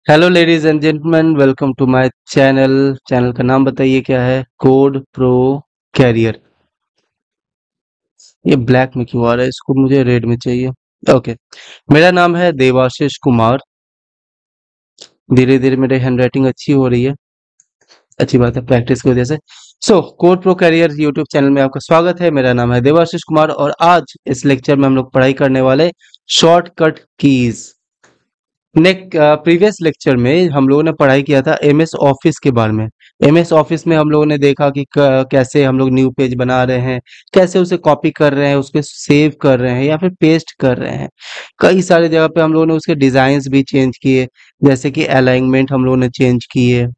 Hello ladies and gentleman, welcome to my channel. Channel का नाम बताइए क्या है? Code pro career. ये ब्लैक में क्यों आ रहा है? इसको मुझे रेड में चाहिए। ओके। मेरा नाम है देवाशीष कुमार। धीरे धीरे मेरी हैंडराइटिंग अच्छी हो रही है। अच्छी बात है, प्रैक्टिस की वजह से। Code pro career YouTube channel में आपका स्वागत है। मेरा नाम है देवाशीष कुमार और आज इस लेक्चर में हम लोग पढ़ाई करने वाले शॉर्टकट कीज। प्रीवियस लेक्चर में हम लोगों ने पढ़ाई किया था एमएस ऑफिस के बारे में। एमएस ऑफिस में हम लोगों ने देखा कि कैसे हम लोग न्यू पेज बना रहे हैं, कैसे उसे कॉपी कर रहे हैं, उसको सेव कर रहे हैं या फिर पेस्ट कर रहे हैं। कई सारी जगह पे हम लोगों ने उसके डिजाइन्स भी चेंज किए, जैसे कि अलाइनमेंट हम लोगों ने चेंज किए।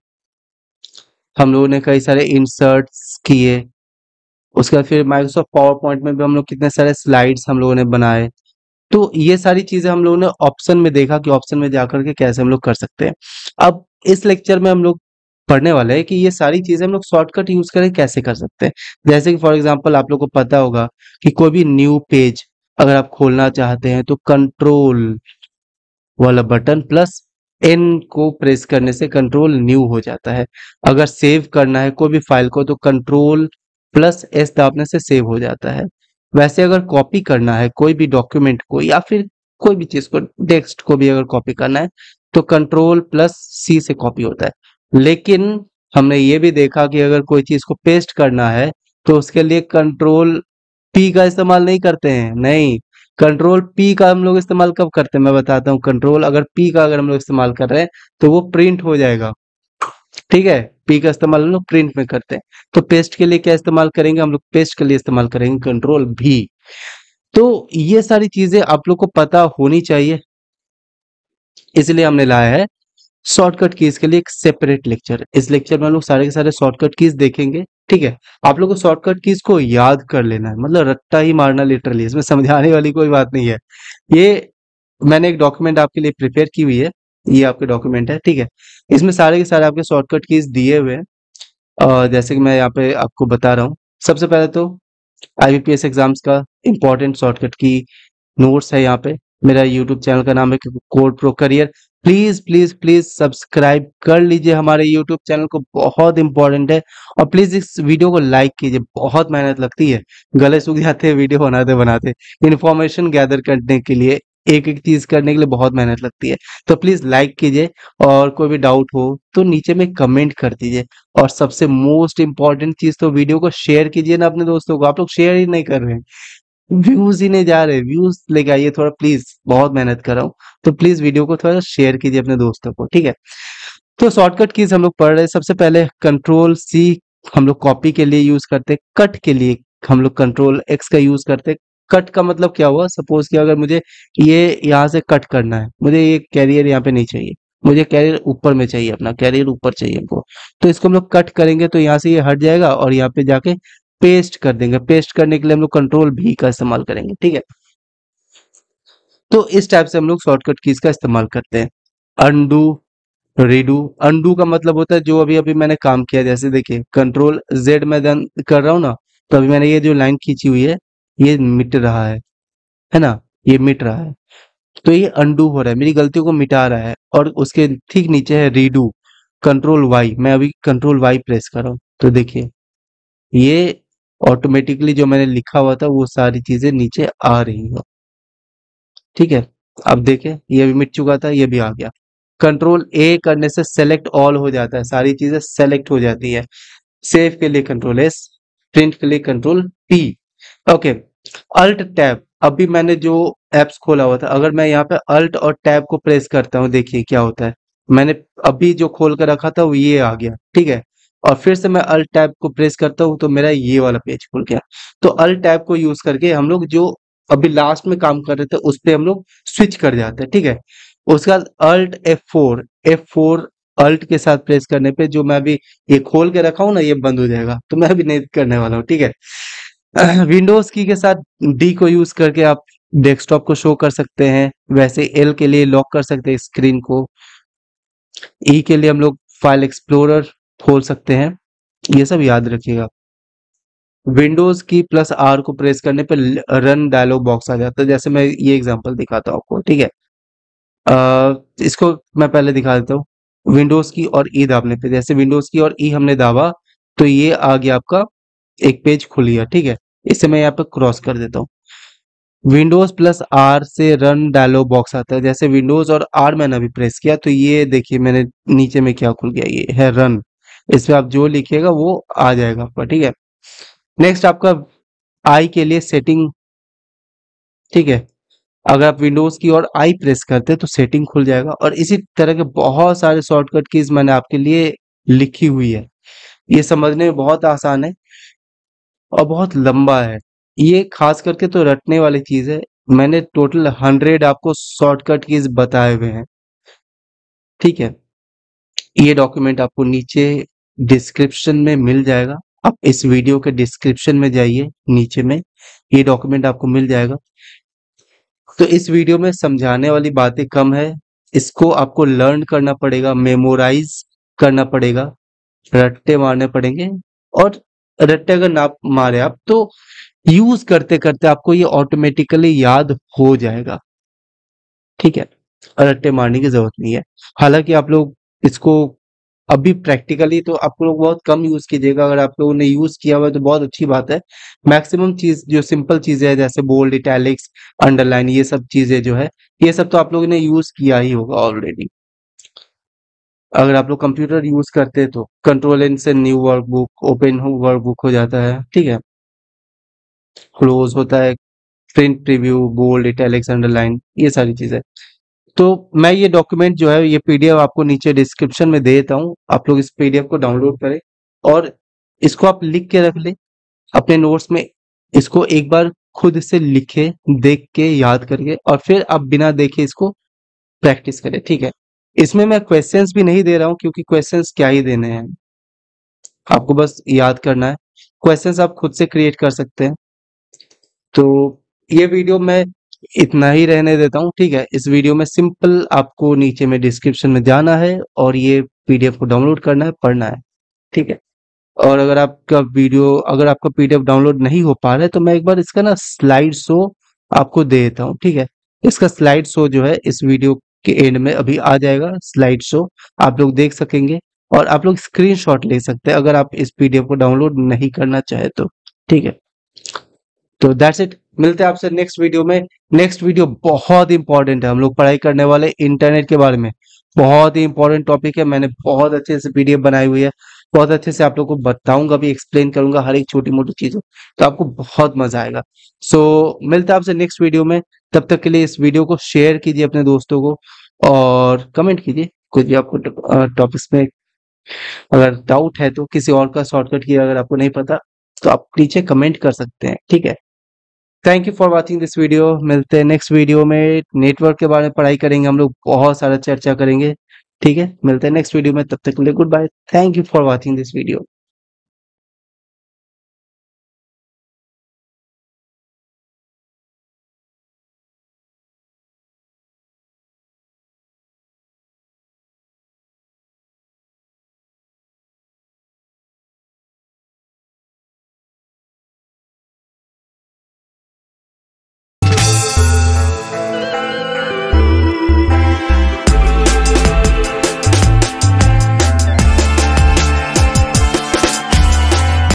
हम लोगों ने कई सारे इंसर्ट्स किए। उसके बाद फिर माइक्रोसॉफ्ट पावर पॉइंट में भी हम लोग कितने सारे स्लाइड्स हम लोगों ने बनाए। तो ये सारी चीजें हम लोगों ने ऑप्शन में देखा कि ऑप्शन में जाकर के कैसे हम लोग कर सकते हैं। अब इस लेक्चर में हम लोग पढ़ने वाले हैं कि ये सारी चीजें हम लोग शॉर्टकट यूज करके कैसे कर सकते हैं। जैसे कि फॉर एग्जांपल आप लोग को पता होगा कि कोई भी न्यू पेज अगर आप खोलना चाहते हैं तो कंट्रोल वाला बटन प्लस एन को प्रेस करने से कंट्रोल न्यू हो जाता है। अगर सेव करना है कोई भी फाइल को तो कंट्रोल प्लस एस दाबने से सेव हो जाता है। वैसे अगर कॉपी करना है कोई भी डॉक्यूमेंट को या फिर कोई भी चीज को, टेक्स्ट को भी अगर कॉपी करना है तो कंट्रोल प्लस सी से कॉपी होता है। लेकिन हमने ये भी देखा कि अगर कोई चीज को पेस्ट करना है तो उसके लिए कंट्रोल पी का इस्तेमाल नहीं करते हैं। नहीं, कंट्रोल पी का हम लोग इस्तेमाल कब करते हैं मैं बताता हूँ। कंट्रोल अगर पी का अगर हम लोग इस्तेमाल कर रहे हैं तो वो प्रिंट हो जाएगा। ठीक है, पी का इस्तेमाल हम लोग प्रिंट में करते हैं। तो पेस्ट के लिए क्या इस्तेमाल करेंगे? हम लोग पेस्ट के लिए इस्तेमाल करेंगे कंट्रोल भी। तो ये सारी चीजें आप लोग को पता होनी चाहिए, इसलिए हमने लाया है शॉर्टकट कीज के लिए एक सेपरेट लेक्चर। इस लेक्चर में हम लोग सारे के सारे शॉर्टकट कीज देखेंगे। ठीक है, आप लोग को शॉर्टकट कीज को याद कर लेना है, मतलब रट्टा ही मारना लिटरली, इसमें समझाने वाली कोई बात नहीं है। ये मैंने एक डॉक्यूमेंट आपके लिए प्रिपेयर की हुई है। ये आपके डॉक्यूमेंट है, ठीक है। इसमें सारे के सारे आपके शॉर्टकट कीज दिए हुए हैं। जैसे कि मैं यहाँ पे आपको बता रहा हूँ। सबसे पहले तो आईबीपीएस एग्जाम्स का इंपॉर्टेंट शॉर्टकट की नोट्स है यहाँ पे। मेरा यूट्यूब चैनल का नाम है code pro career. Please please please subscribe कर लीजिए हमारे यूट्यूब चैनल को, बहुत इंपॉर्टेंट है। और प्लीज इस वीडियो को लाइक कीजिए, बहुत मेहनत लगती है, गले सूख जाते हैं वीडियो बनाते बनाते। इंफॉर्मेशन गैदर करने के लिए, एक एक चीज करने के लिए बहुत मेहनत लगती है। तो प्लीज लाइक कीजिए और कोई भी डाउट हो तो नीचे में कमेंट कर दीजिए। और सबसे मोस्ट इंपॉर्टेंट चीज तो वीडियो को शेयर कीजिए ना अपने दोस्तों को। आप लोग शेयर ही नहीं कर रहे हैं, व्यूज ही नहीं जा रहे। व्यूज लेके आइए थोड़ा प्लीज, बहुत मेहनत कर रहा हूँ। तो प्लीज वीडियो को थोड़ा शेयर कीजिए अपने दोस्तों को, ठीक है। तो शॉर्टकट कीज हम लोग पढ़ रहे हैं। सबसे पहले कंट्रोल सी हम लोग कॉपी के लिए यूज करते हैं। कट के लिए हम लोग कंट्रोल एक्स का यूज करते हैं। कट का मतलब क्या हुआ? सपोज कि अगर मुझे ये यहाँ से कट करना है, मुझे ये कैरियर यहाँ पे नहीं चाहिए, मुझे कैरियर ऊपर में चाहिए, अपना कैरियर ऊपर चाहिए हमको। तो इसको हम लोग कट करेंगे तो यहाँ से ये हट जाएगा और यहाँ पे जाके पेस्ट कर देंगे। पेस्ट करने के लिए हम लोग कंट्रोल भी का इस्तेमाल करेंगे, ठीक है। तो इस टाइप से हम लोग शॉर्टकट कीज का इस्तेमाल करते हैं। Undo, redo. अनडू का मतलब होता है जो अभी अभी मैंने काम किया, जैसे देखिए कंट्रोल जेड में डन कर रहा हूँ ना, तो अभी मैंने ये जो लाइन खींची हुई है ये मिट रहा है ना, ये मिट रहा है। तो ये अनडू हो रहा है, मेरी गलतियों को मिटा रहा है। और उसके ठीक नीचे है रीडू, कंट्रोल वाई। मैं अभी कंट्रोल वाई प्रेस कर रहा हूँ तो देखिए ये ऑटोमेटिकली जो मैंने लिखा हुआ था वो सारी चीजें नीचे आ रही है, ठीक है। अब देखें ये भी मिट चुका था, ये भी आ गया। कंट्रोल ए करने से सेलेक्ट ऑल हो जाता है, सारी चीजें सेलेक्ट हो जाती है। सेव के लिए कंट्रोल एस, प्रिंट के लिए control P. Okay, alt tab. अभी मैंने जो एप्स खोला हुआ था, अगर मैं यहाँ पे अल्ट और टैब को प्रेस करता हूँ, देखिए क्या होता है। मैंने अभी जो खोल कर रखा था वो ये आ गया, ठीक है। और फिर से मैं अल्ट टैब को प्रेस करता हूँ तो मेरा ये वाला पेज खुल गया। तो अल्ट टैब को यूज करके हम लोग जो अभी लास्ट में काम कर रहे थे उस पे हम लोग स्विच कर जाते हैं, ठीक है। उसके बाद अल्ट F4, F4 अल्ट के साथ प्रेस करने पे जो मैं अभी ये खोल के रखा हूँ ना ये बंद हो जाएगा, तो मैं अभी नहीं करने वाला हूँ, ठीक है। विंडोज की के साथ डी को यूज करके आप डेस्कटॉप को शो कर सकते हैं। वैसे एल के लिए लॉक कर सकते हैं स्क्रीन को। ई के लिए हम लोग फाइल एक्सप्लोरर खोल सकते हैं। ये सब याद रखिएगा। विंडोज की प्लस आर को प्रेस करने पे रन डायलॉग बॉक्स आ जाता है, जैसे मैं ये एग्जांपल दिखाता हूँ आपको, ठीक है। इसको मैं पहले दिखा देता हूँ। विंडोज की और ई दाबने पे, जैसे विंडोज की और ई हमने दाबा तो ये आ गया आपका, एक पेज खुल गया, ठीक है। इसे मैं यहाँ पे क्रॉस कर देता हूँ। विंडोज प्लस आर से रन डायलॉग बॉक्स आता है, जैसे विंडोज और आर मैंने अभी प्रेस किया तो ये देखिए मैंने नीचे में क्या खुल गया, ये है रन। इस पे आप जो लिखिएगा वो आ जाएगा आपका, ठीक है। नेक्स्ट आपका आई के लिए सेटिंग, ठीक है। अगर आप विंडोज की और आई प्रेस करते हैं तो सेटिंग खुल जाएगा, और इसी तरह के बहुत सारे शॉर्टकट कीज मैंने आपके लिए लिखी हुई है। ये समझने में बहुत आसान है और बहुत लंबा है। ये खास करके तो रटने वाली चीज है। मैंने टोटल 100 आपको शॉर्टकट कीज बताए हुए हैं, ठीक है। ये डॉक्यूमेंट आपको नीचे डिस्क्रिप्शन में मिल जाएगा। आप इस वीडियो के डिस्क्रिप्शन में जाइए, नीचे में ये डॉक्यूमेंट आपको मिल जाएगा। तो इस वीडियो में समझाने वाली बातें कम है, इसको आपको लर्न करना पड़ेगा, मेमोराइज करना पड़ेगा, रट्टे मारने पड़ेंगे। और रट्टे अगर ना मारे आप तो यूज करते करते आपको ये ऑटोमेटिकली याद हो जाएगा, ठीक है। रट्टे मारने की जरूरत नहीं है। हालांकि आप लोग इसको अभी प्रैक्टिकली तो आप लोग बहुत कम यूज कीजिएगा, अगर आप लोगों ने यूज किया हुआ है तो बहुत अच्छी बात है। मैक्सिमम चीज जो सिंपल चीजें हैं जैसे बोल्ड, इटैलिक्स, अंडरलाइन, ये सब चीजें जो है ये सब तो आप लोगों ने यूज किया ही होगा ऑलरेडी। अगर आप लोग कंप्यूटर यूज करते हैं तो कंट्रोल एन से न्यू वर्कबुक, ओपन वर्कबुक हो जाता है, ठीक है। क्लोज होता है, print preview, bold, italics, underline, ये सारी चीजें। तो मैं ये डॉक्यूमेंट जो है ये पीडीएफ आपको नीचे डिस्क्रिप्शन में दे देता हूँ, आप लोग इस पीडीएफ को डाउनलोड करें और इसको आप लिख के रख लें अपने नोट्स में। इसको एक बार खुद से लिखे, देख के, याद करके, और फिर आप बिना देखे इसको प्रैक्टिस करें, ठीक है। इसमें मैं क्वेश्चंस भी नहीं दे रहा हूँ क्योंकि क्वेश्चंस क्या ही देने हैं, आपको बस याद करना है। क्वेश्चंस आप खुद से क्रिएट कर सकते हैं। तो ये वीडियो मैं इतना ही रहने देता हूँ, ठीक है। इस वीडियो में सिंपल आपको नीचे में डिस्क्रिप्शन में जाना है और ये पीडीएफ को डाउनलोड करना है, पढ़ना है, ठीक है। और अगर आपका पीडीएफ डाउनलोड नहीं हो पा रहा है तो मैं एक बार इसका ना स्लाइड शो आपको दे देता हूँ, ठीक है। इसका स्लाइड शो जो है इस वीडियो के एंड में अभी आ जाएगा, स्लाइड शो आप लोग देख सकेंगे और आप लोग स्क्रीनशॉट ले सकते हैं अगर आप इस पीडीएफ को डाउनलोड नहीं करना चाहे तो, ठीक है। तो दैट्स इट, मिलते हैं आपसे नेक्स्ट वीडियो में। नेक्स्ट वीडियो बहुत इंपॉर्टेंट है, हम लोग पढ़ाई करने वाले इंटरनेट के बारे में। बहुत ही इंपॉर्टेंट टॉपिक है, मैंने बहुत अच्छे से पीडीएफ बनाई हुई है, बहुत अच्छे से आप लोग को बताऊंगा भी, एक्सप्लेन करूंगा हर एक छोटी मोटी चीजों, तो आपको बहुत मजा आएगा। सो मिलते हैं आपसे नेक्स्ट वीडियो में। तब तक के लिए इस वीडियो को शेयर कीजिए अपने दोस्तों को और कमेंट कीजिए कुछ भी आपको टॉपिक्स में अगर डाउट है, तो किसी और का शॉर्टकट की अगर आपको नहीं पता तो आप नीचे कमेंट कर सकते हैं, ठीक है। Thank you for watching this video. मिलते हैं नेक्स्ट वीडियो में, नेटवर्क के बारे में पढ़ाई करेंगे हम लोग, बहुत सारा चर्चा करेंगे, ठीक है। मिलते हैं नेक्स्ट वीडियो में, तब तक के लिए good bye. Thank you for watching this video.